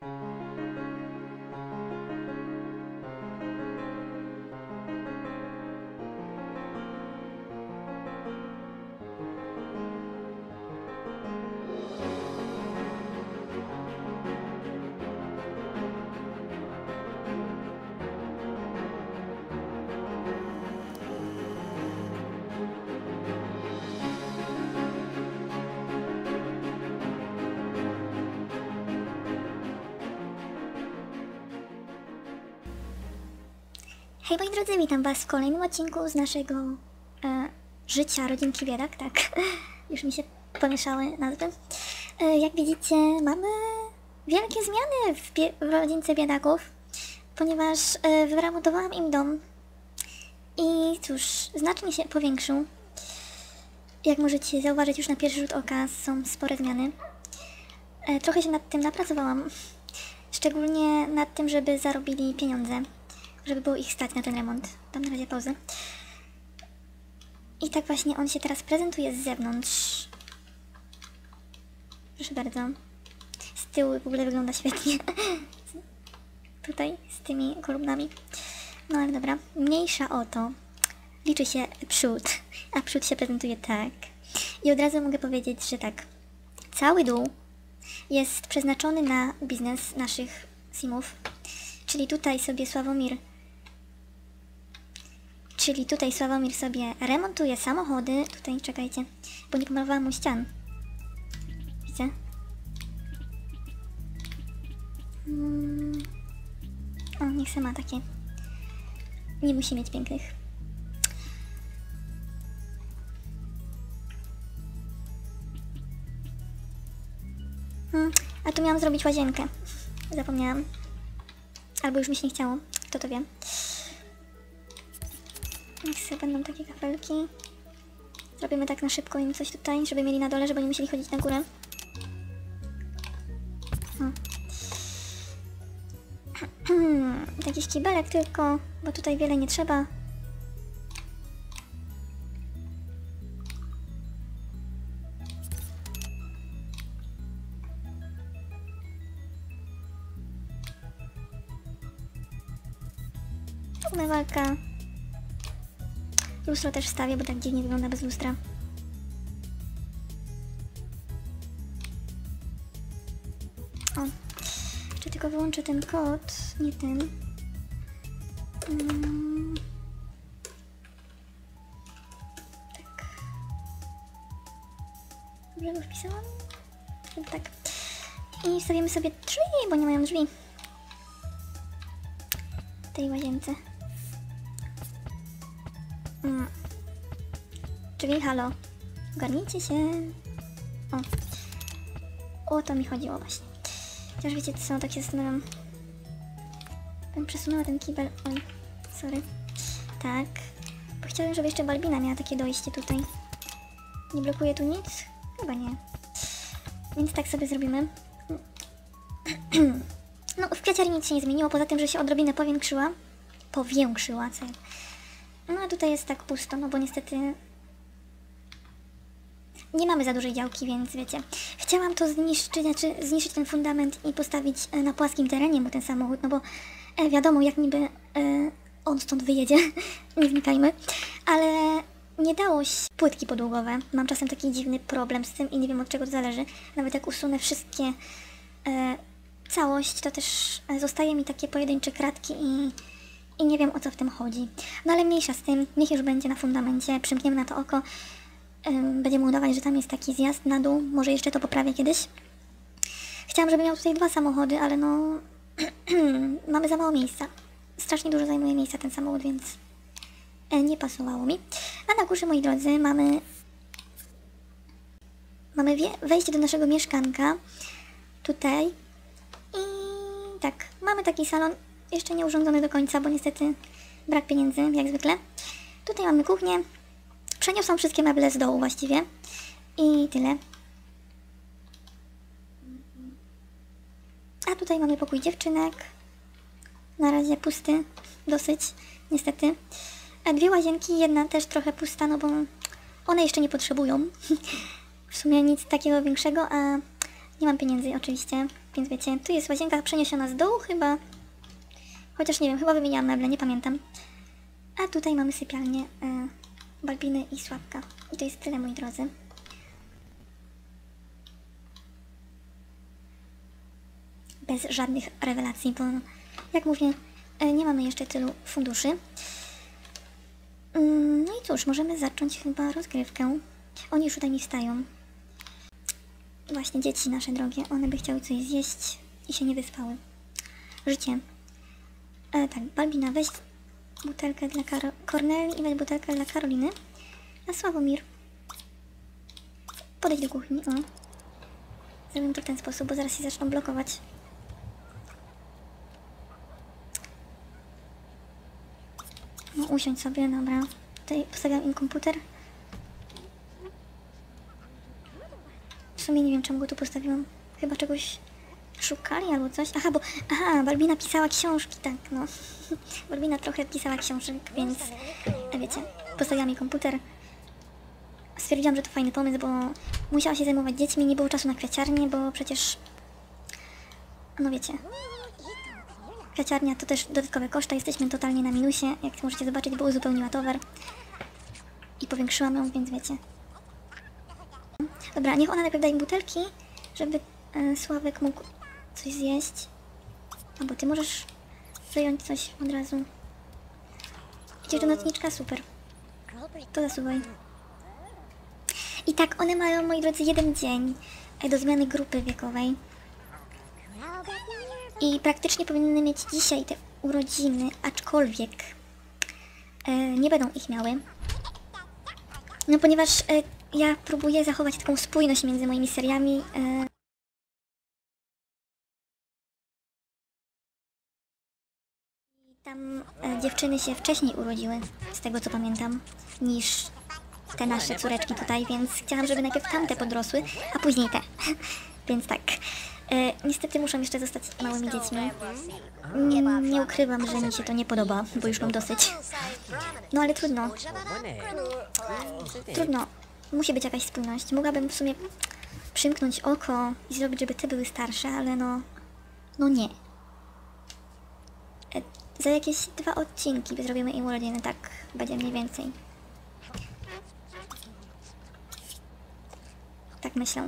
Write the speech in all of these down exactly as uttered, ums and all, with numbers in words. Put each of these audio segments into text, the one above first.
Hej moi drodzy, witam was w kolejnym odcinku z naszego e, życia rodzinki biedak, tak, już mi się pomieszały nazwy. E, jak widzicie, mamy wielkie zmiany w, bie w rodzince biedaków, ponieważ e, wyremontowałam im dom i cóż, znacznie się powiększył. Jak możecie zauważyć już na pierwszy rzut oka, są spore zmiany. E, trochę się nad tym napracowałam, szczególnie nad tym, żeby zarobili pieniądze, żeby było ich stać na ten remont. Dam na razie pauzę. I tak właśnie on się teraz prezentuje z zewnątrz. Proszę bardzo. Z tyłu w ogóle wygląda świetnie. Tutaj z tymi kolumnami. No ale dobra. Mniejsza o to. Liczy się przód. A przód się prezentuje tak. I od razu mogę powiedzieć, że tak. Cały dół jest przeznaczony na biznes naszych simów. Czyli tutaj sobie Sławomir Czyli tutaj Sławomir sobie remontuje samochody. Tutaj, czekajcie, bo nie pomalowałam mu ścian. Widzicie? Hmm. O, niech se ma takie. Nie musi mieć pięknych. Hmm. A tu miałam zrobić łazienkę. Zapomniałam. Albo już mi się nie chciało. Kto to wie. Niech sobie będą takie kafelki. Zrobimy tak na szybko im coś tutaj, żeby mieli na dole, żeby nie musieli chodzić na górę. Jakiś kibelek tylko, bo tutaj wiele nie trzeba. Umywalka. Lustro też wstawię, bo tak dziwnie wygląda bez lustra. O, jeszcze tylko wyłączę ten kod, nie ten. Hmm. Tak. Dobrze go wpisałam? Tak. I wstawimy sobie drzwi, bo nie mają drzwi w tej łazience. Mm. Czyli halo, ogarnijcie się. O. O to mi chodziło właśnie. Chociaż wiecie co, tak się zastanawiam. Bym przesunęła ten kibel. Oj, sorry. Tak. Bo chciałabym, żeby jeszcze Balbina miała takie dojście tutaj. Nie blokuje tu nic? Chyba nie. Więc tak sobie zrobimy. No, w kwiaciarni nic się nie zmieniło, poza tym, że się odrobinę powiększyła. Powiększyła, co? No a tutaj jest tak pusto, no bo niestety nie mamy za dużej działki, więc wiecie. Chciałam to zniszczyć, znaczy zniszczyć ten fundament i postawić na płaskim terenie mu ten samochód, no bo e, wiadomo jak niby e, on stąd wyjedzie, nie wnikajmy, ale nie dało się. Płytki podłogowe, mam czasem taki dziwny problem z tym i nie wiem od czego to zależy. Nawet jak usunę wszystkie e, całość, to też zostaje mi takie pojedyncze kratki i I nie wiem o co w tym chodzi. No ale mniejsza z tym, niech już będzie na fundamencie, przymkniemy na to oko. Ym, będziemy udawać, że tam jest taki zjazd na dół, może jeszcze to poprawię kiedyś. Chciałam, żeby miał tutaj dwa samochody, ale no mamy za mało miejsca. Strasznie dużo zajmuje miejsca ten samochód, więc e, nie pasowało mi. A na górze, moi drodzy, mamy mamy wejście do naszego mieszkanka. Tutaj. I tak, mamy taki salon. Jeszcze nie urządzony do końca, bo niestety brak pieniędzy, jak zwykle. Tutaj mamy kuchnię. Przeniosłam wszystkie meble z dołu właściwie. I tyle. A tutaj mamy pokój dziewczynek. Na razie pusty. Dosyć, niestety. A dwie łazienki, jedna też trochę pusta, no bo one jeszcze nie potrzebują. W sumie nic takiego większego, a nie mam pieniędzy oczywiście. Więc wiecie, tu jest łazienka przeniesiona z dołu chyba. Chociaż nie wiem, chyba wymieniałam meble, nie pamiętam. A tutaj mamy sypialnię e, Balbiny i Sławka. I to jest tyle, moi drodzy. Bez żadnych rewelacji, bo jak mówię, e, nie mamy jeszcze tylu funduszy. Mm, no i cóż, możemy zacząć chyba rozgrywkę. Oni już tutaj nie wstają. Właśnie dzieci nasze drogie, one by chciały coś zjeść i się nie wyspały. Życie. E, tak, Balbina, weź butelkę dla Karo Korneli i weź butelkę dla Karoliny. A Sławomir, podejdź do kuchni, o. Zrobimy to w ten sposób, bo zaraz się zaczną blokować. No, usiądź sobie, dobra. Tutaj postawiam im komputer. W sumie nie wiem, czemu go tu postawiłam. Chyba czegoś szukali albo coś. Aha, bo... Aha, Balbina pisała książki, tak, no. Balbina trochę pisała książek, więc... Wiecie, postawiłam jej komputer. Stwierdziłam, że to fajny pomysł, bo musiała się zajmować dziećmi, nie było czasu na kwiaciarnię, bo przecież... No wiecie... Kwiaciarnia to też dodatkowe koszty, jesteśmy totalnie na minusie. Jak możecie zobaczyć, bo uzupełniła towar. I powiększyłam ją, więc wiecie. Dobra, niech ona najpierw da im butelki, żeby e, Sławek mógł coś zjeść. Albo ty możesz zająć coś od razu. Idziesz do nocniczka? Super. To zasuwaj. I tak, one mają, moi drodzy, jeden dzień e, do zmiany grupy wiekowej. I praktycznie powinny mieć dzisiaj te urodziny, aczkolwiek e, nie będą ich miały. No ponieważ e, ja próbuję zachować taką spójność między moimi seriami. E, I tam e, dziewczyny się wcześniej urodziły, z tego co pamiętam, niż te nasze córeczki tutaj, więc chciałam, żeby najpierw tamte podrosły, a później te. Więc tak. E, niestety muszą jeszcze zostać małymi dziećmi. Mm, nie ukrywam, że mi się to nie podoba, bo już mam dosyć. No ale trudno. Trudno. Musi być jakaś spójność. Mogłabym w sumie przymknąć oko i zrobić, żeby te były starsze, ale no... No nie. E, za jakieś dwa odcinki zrobimy im urodziny, tak będzie mniej więcej. Tak myślę.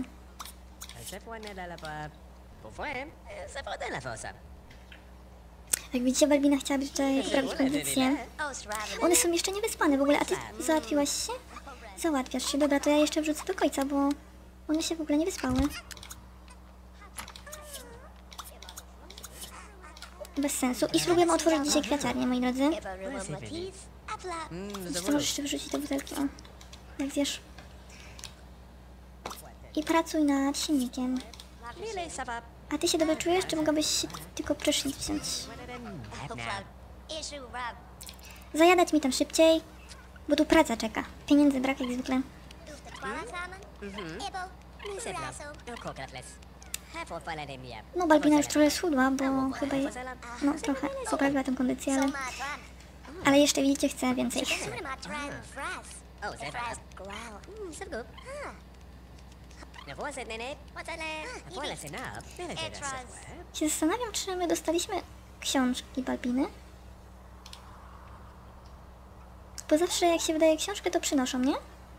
Jak widzicie, Balbina chciałaby tutaj poprawić kondycję. One są jeszcze niewyspane w ogóle, a ty załatwiłaś się? Załatwiasz się. Dobra, to ja jeszcze wrzucę do końca, bo one się w ogóle nie wyspały. Bez sensu. I spróbujemy otworzyć dzisiaj kwiaciarnię, moi drodzy. Co możesz jeszcze wrzucić do butelki? O, jak zjesz. I pracuj nad silnikiem. A ty się dobrze czujesz, czy mogłabyś tylko prysznic wziąć? Zajadać mi tam szybciej, bo tu praca czeka. Pieniędzy brak jak zwykle. No, Balbina już trochę schudła, bo chyba jej, no trochę poprawiła tę kondycję, ale... Ale jeszcze widzicie, chcę więcej. Się zastanawiam, czy my dostaliśmy książki Balbiny. Bo zawsze jak się wydaje książkę, to przynoszą, nie?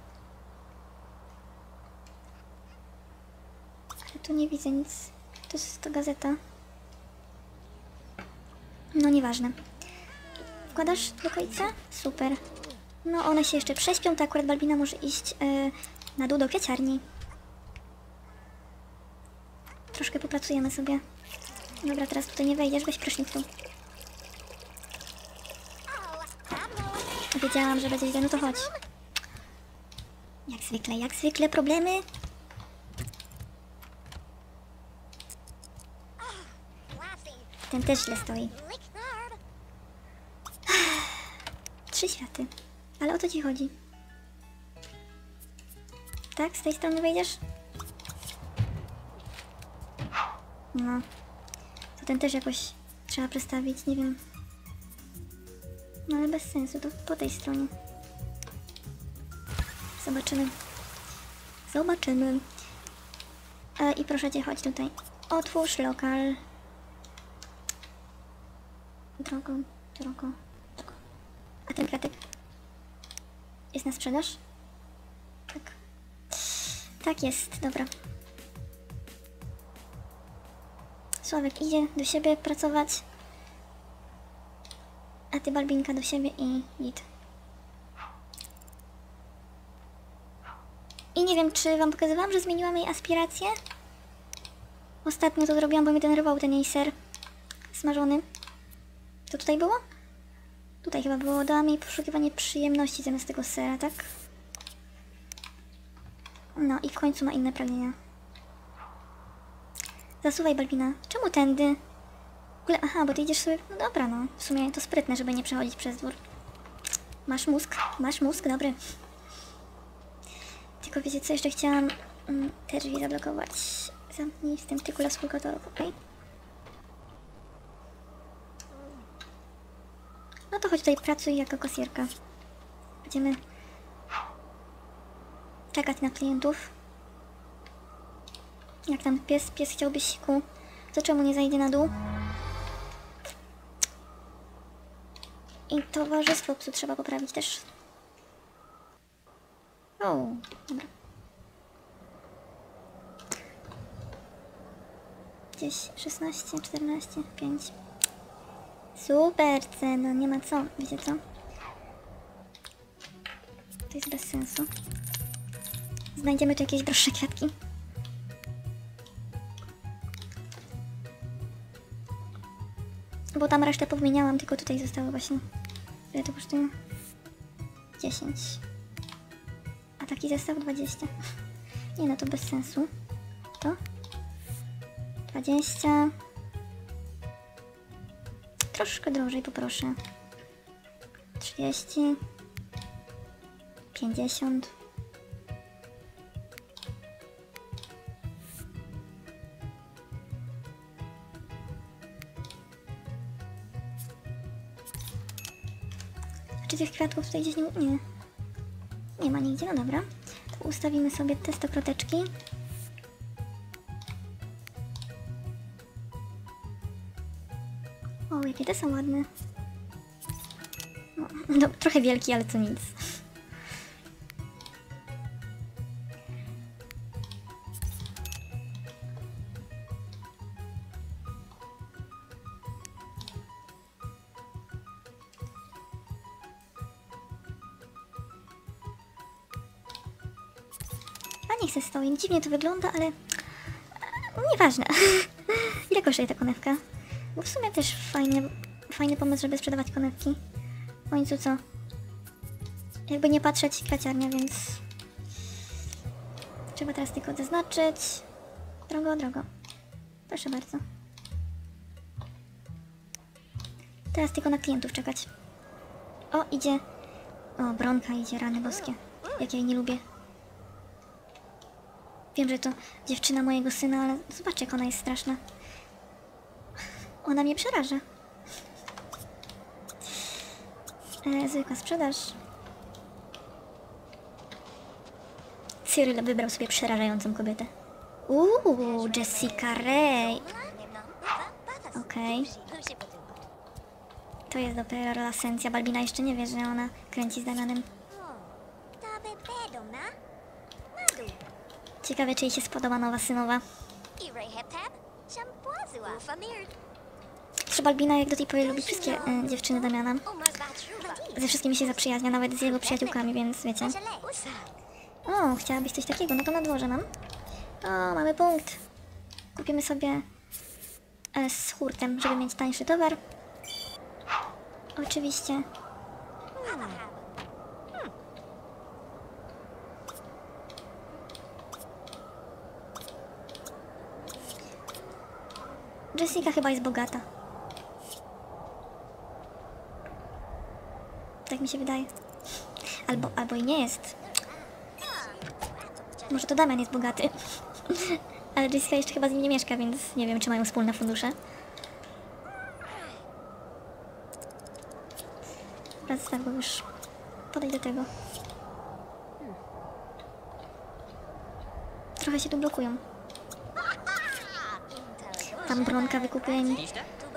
Ale tu nie widzę nic. To jest to gazeta. No nieważne. Wkładasz do końca? Super. No one się jeszcze prześpią, to akurat Balbina może iść yy, na dół do kwiaciarni. Troszkę popracujemy sobie. Dobra, teraz tutaj nie wejdziesz, weź prysznic tu. Wiedziałam, że będzie źle, no to chodź. Jak zwykle, jak zwykle problemy. Ten też źle stoi. Trzy światy. Ale o co ci chodzi? Tak? Z tej strony wejdziesz? No. To ten też jakoś trzeba przestawić, nie wiem. No ale bez sensu, to po tej stronie. Zobaczymy. Zobaczymy. E, I proszę cię, chodź tutaj. Otwórz lokal. Drogo, drogo, drogo. A ten kratek jest na sprzedaż? Tak. Tak jest, dobra. Sławek idzie do siebie pracować. A ty, Balbinka, do siebie i git. I nie wiem, czy wam pokazywałam, że zmieniłam jej aspiracje? Ostatnio to zrobiłam, bo mnie denerwował ten jej ser smażony. To tutaj było? Tutaj chyba było. Dałam jej poszukiwanie przyjemności zamiast tego sera, tak? No i w końcu ma inne pragnienia. Zasuwaj, Balbina. Czemu tędy? W ogóle, aha, bo ty idziesz sobie... No dobra, no. W sumie to sprytne, żeby nie przechodzić przez dwór. Masz mózg? Masz mózg? Dobry. Tylko wiecie co? Jeszcze chciałam mm, te drzwi zablokować. Zamknij z tym tykula współautorów, okej? Okay? No to chodź tutaj, pracuj jako kasjerka. Będziemy czekać na klientów. Jak tam pies? Pies chciałby siku. To czemu nie zajdzie na dół? I towarzystwo psu trzeba poprawić też. O, dobra. Gdzieś szesnaście, czternaście, pięć. Super cena, nie ma co. Wiecie co? To jest bez sensu. Znajdziemy tu jakieś droższe kwiatki. Bo tam resztę powymieniałam, tylko tutaj zostało właśnie. Ile to kosztuje? dziesięć. A taki zestaw dwadzieścia. Nie no, to bez sensu. To? dwadzieścia. Troszkę drożej poproszę. trzydzieści. pięćdziesiąt. Czy tych kwiatków tutaj gdzieś nie... Nie. Nie ma nigdzie, no dobra. To ustawimy sobie te stokroteczki. O, jakie te są ładne. No, no, trochę wielki, ale to nic. A niech se stoi. Dziwnie to wygląda, ale... Nieważne. Ile kosztuje ta konewka? Bo w sumie też fajny, fajny pomysł, żeby sprzedawać konewki. W końcu co? Jakby nie patrzeć, kraciarnia, więc... Trzeba teraz tylko zaznaczyć. Drogo, drogo. Proszę bardzo. Teraz tylko na klientów czekać. O, idzie... O, Bronka idzie, rany boskie. Jak ja jej nie lubię. Wiem, że to dziewczyna mojego syna, ale zobacz, jak ona jest straszna. Ona mnie przeraża. E, zwykła sprzedaż. Cyril wybrał sobie przerażającą kobietę. Uuu, Jessica Ray. Okej. Okay. To jest dopiero lasencja. Balbina jeszcze nie wie, że ona kręci z Damianem. Ciekawe, czy jej się spodoba nowa synowa. Trzeba Balbina jak do tej pory lubi wszystkie e, dziewczyny Damiana. Ze wszystkimi się zaprzyjaźnia, nawet z jego przyjaciółkami, więc wiecie. O, chciałabyś coś takiego? No to na dworze mam. O, mamy punkt. Kupimy sobie e, z hurtem, żeby mieć tańszy towar. Oczywiście. Jessica chyba jest bogata. Tak mi się wydaje. Albo, albo i nie jest. Może to Damian jest bogaty. Ale Jessica jeszcze chyba z nim nie mieszka, więc nie wiem, czy mają wspólne fundusze. Dobra, zostaw go już. Podejdź do tego. Trochę się tu blokują. Tam Bronka wykupuje mi.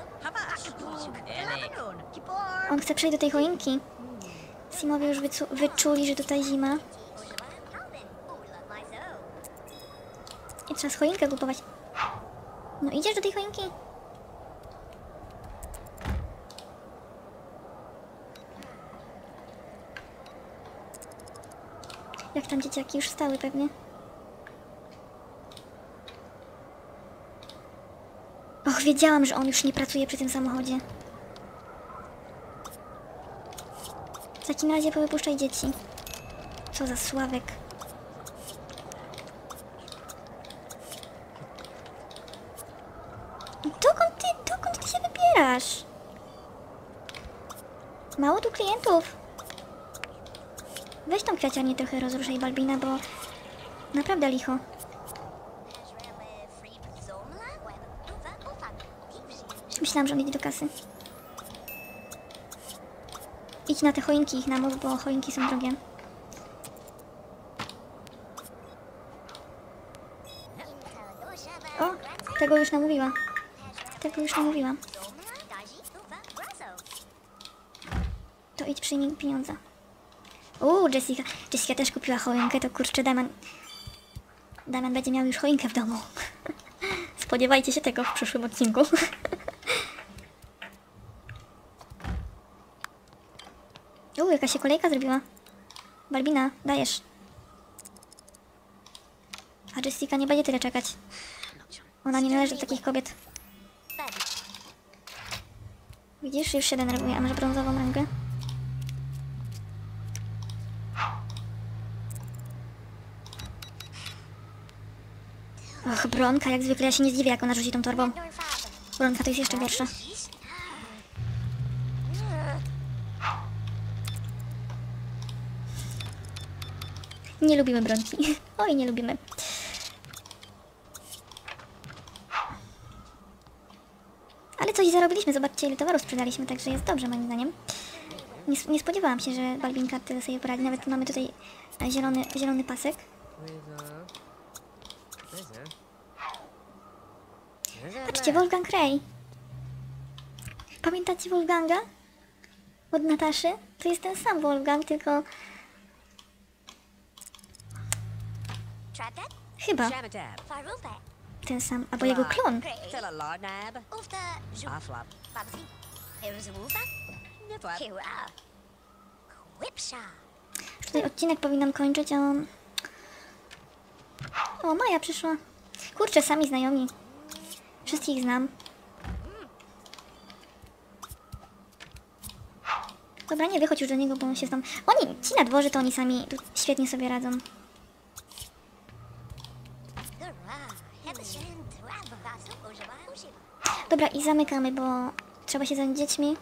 On chce przejść do tej choinki. Simowie już wyczuli, że tutaj zima. I trzeba z choinkę kupować. No idziesz do tej choinki? Jak tam dzieciaki już wstały pewnie. Och, wiedziałam, że on już nie pracuje przy tym samochodzie. W takim razie powypuszczaj dzieci. Co za Sławek. Dokąd ty, dokąd ty się wybierasz? Mało tu klientów. Weź tą kwiaciarnię trochę rozruszaj, Balbina, bo naprawdę licho. Myślałam, że on idzie do kasy. Idź na te choinki ich namów, bo choinki są drogie. O, tego już namówiła. Tego już namówiła. To idź przyjmij pieniądze. Uuu, Jessica. Jessica też kupiła choinkę, to kurczę, Damian... Damian będzie miał już choinkę w domu. Spodziewajcie się tego w przyszłym odcinku. Uuu, jaka się kolejka zrobiła. Balbina, dajesz. A Jessica nie będzie tyle czekać. Ona nie należy do takich kobiet. Widzisz, już się denerwuje, a masz brązową rękę? Och, Bronka, jak zwykle ja się nie zdziwię, jak ona rzuci tą torbą. Bronka to jest jeszcze gorsza. Nie lubimy Bronki. Oj, nie lubimy. Ale coś zarobiliśmy, zobaczcie, ile towaru sprzedaliśmy, także jest dobrze moim zdaniem. Nie, nie spodziewałam się, że Balbinka tyle sobie poradzi. Nawet mamy tutaj zielony, zielony pasek. Patrzcie, Wolfgang Ray. Pamiętacie Wolfganga? Od Nataszy? To jest ten sam Wolfgang, tylko... Chyba. Ten sam, albo jego klon. Już tutaj odcinek powinnam kończyć, a on... O, Maja przyszła. Kurczę, sami znajomi. Wszystkich znam. Dobra, nie wychodź już do niego, bo on się tam... Oni, ci na dworze, to oni sami tu świetnie sobie radzą. Dobra, i zamykamy, bo trzeba się zająć dziećmi.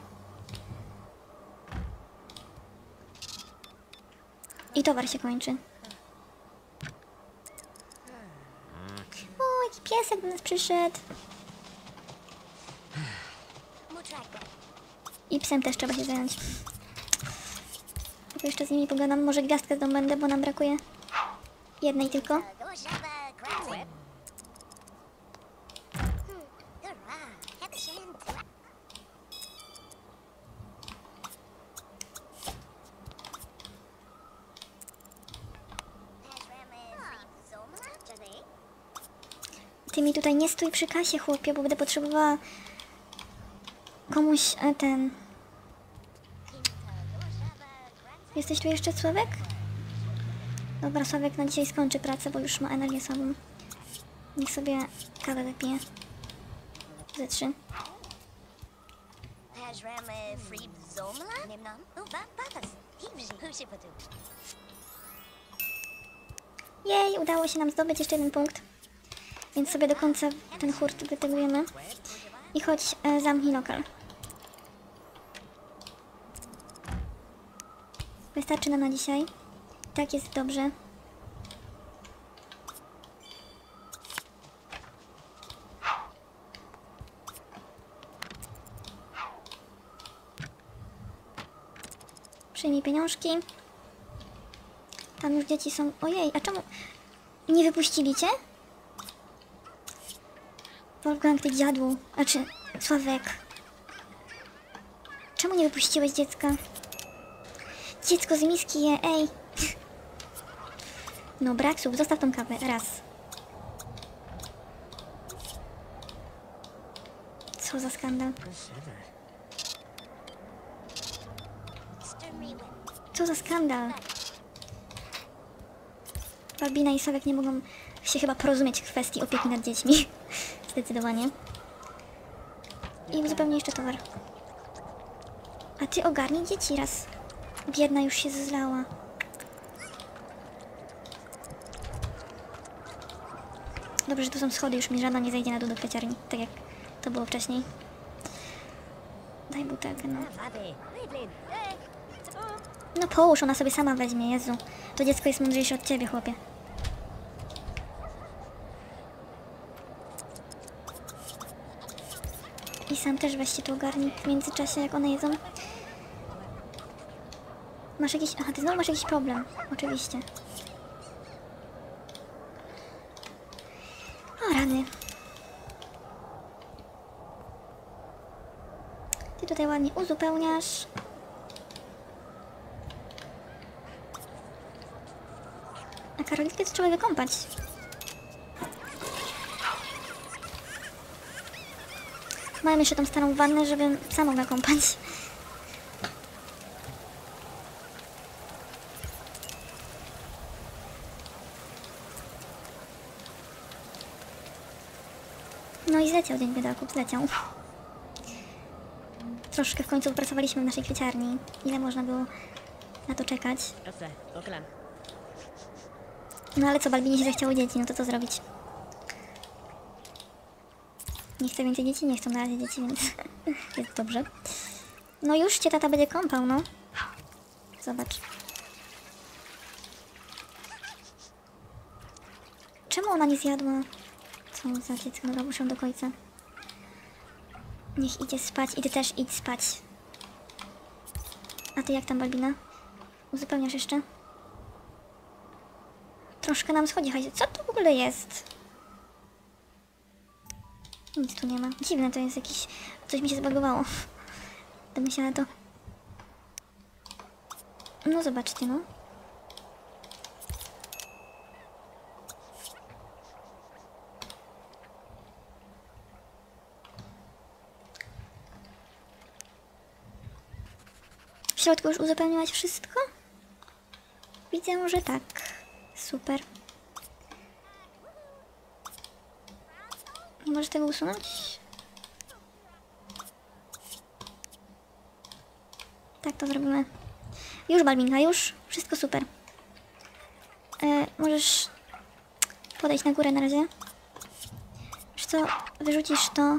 I towar się kończy. O, jaki piesek do nas przyszedł. I psem też trzeba się zająć. Tylko jeszcze z nimi pogadam. Może gwiazdkę zdobędę, bo nam brakuje jednej tylko. Ty mi tutaj nie stój przy kasie, chłopie, bo będę potrzebowała komuś e, ten... Jesteś tu jeszcze, Sławek? Dobra, Sławek na dzisiaj skończy pracę, bo już ma energię słabą. Niech sobie kawę wypije. Ze trzy. Jej, udało się nam zdobyć jeszcze jeden punkt. Więc sobie do końca ten hurt wytegujemy. I chodź, e, zamknij lokal. Wystarczy nam na dzisiaj. Tak jest dobrze. Przyjmij pieniążki. Tam już dzieci są... Ojej, a czemu nie wypuścili cię? Wolfgang, ty dziadu. Znaczy, Sławek. Czemu nie wypuściłeś dziecka? Dziecko z miski je, ej. No, Braksów, zostaw tą kawę, raz. Co za skandal. Co za skandal. Balbina i Sławek nie mogą się chyba porozumieć w kwestii opieki nad dziećmi. Zdecydowanie. I uzupełnię jeszcze towar. A ty ogarnij dzieci raz. Biedna już się zlała. Dobrze, że tu są schody, już mi żadna nie zejdzie na dół do kwieciarni, tak jak to było wcześniej. Daj butelkę, no. No połóż, ona sobie sama weźmie, Jezu. To dziecko jest mądrzejsze od ciebie, chłopie. I sam też weź się tu ogarnij w międzyczasie, jak one jedzą. Masz jakiś... Aha, ty znowu masz jakiś problem. Oczywiście. O, rany. Ty tutaj ładnie uzupełniasz. A Karolitkę to trzeba wykąpać. Mam jeszcze tą starą wannę, żebym sama mogła kąpać. No i zleciał dzień biedaków, zleciał. Troszkę w końcu pracowaliśmy w naszej kwieciarni. Ile można było na to czekać? No ale co, Balbinie się zachciało dzieci, no to co zrobić? Nie chcę więcej dzieci, nie chcą na razie dzieci, więc jest dobrze. No już cię tata będzie kąpał, no. Zobacz. Czemu ona nie zjadła? Co za dziecko, dobra, muszę do końca. Niech idzie spać i ty też idź spać. A ty jak tam, Balbina? Uzupełniasz jeszcze? Troszkę nam schodzi, hajdzie. Co to w ogóle jest? Nic tu nie ma. Dziwne to jest jakiś... Coś mi się zbagowało. Domyślę to. No zobaczcie, no. W środku już uzupełniłaś wszystko? Widzę, że tak. Super. Nie możesz tego usunąć? Tak to zrobimy. Już, Balbinka, już. Wszystko super. E, możesz podejść na górę na razie. Wiesz co? Wyrzucisz to.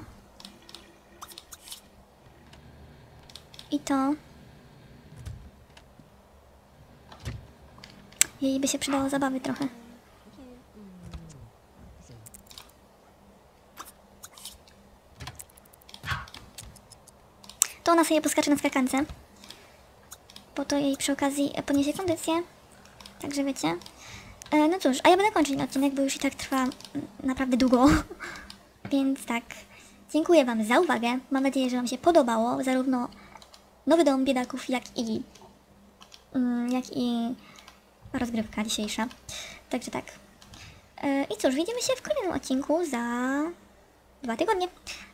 I to. Jej by się przydało zabawy trochę. To ona sobie poskacze na skakance. Bo to jej przy okazji podniesie kondycję. Także wiecie. E, no cóż, a ja będę kończyć ten odcinek, bo już i tak trwa naprawdę długo. Więc tak. Dziękuję wam za uwagę. Mam nadzieję, że wam się podobało. Zarówno nowy dom biedaków, jak i... Mm, jak i... rozgrywka dzisiejsza. Także tak. E, I cóż, widzimy się w kolejnym odcinku za dwa tygodnie.